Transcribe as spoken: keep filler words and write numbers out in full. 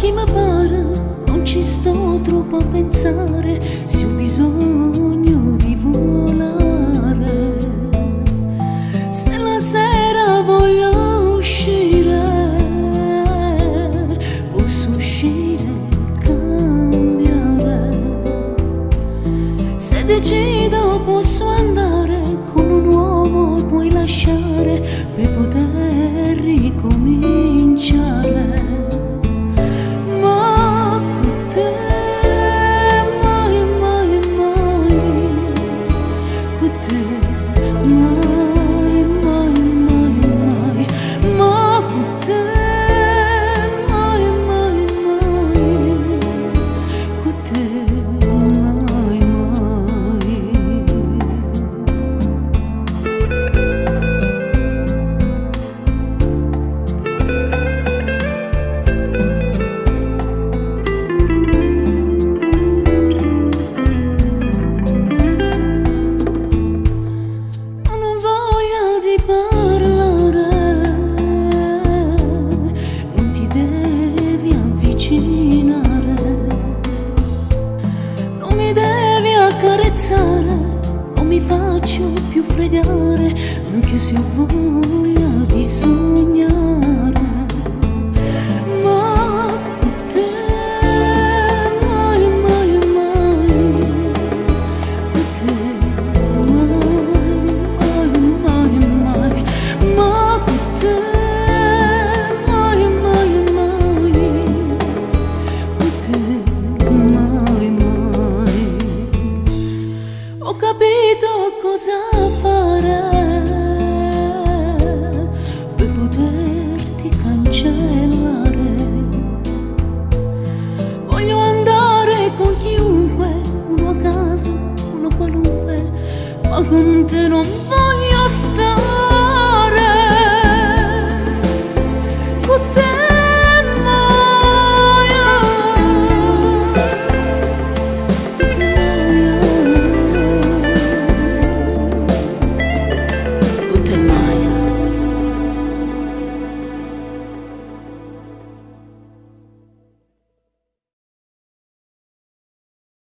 chi mi pare, non ci sto troppo a pensare, se ho bisogno di volare. Se la sera voglio uscire, posso uscire e cambiare. Se decido posso andare con un uomo e poi lasciare per poter ricominciare. Non mi faccio più fregare, anche se ho voglia di sognare.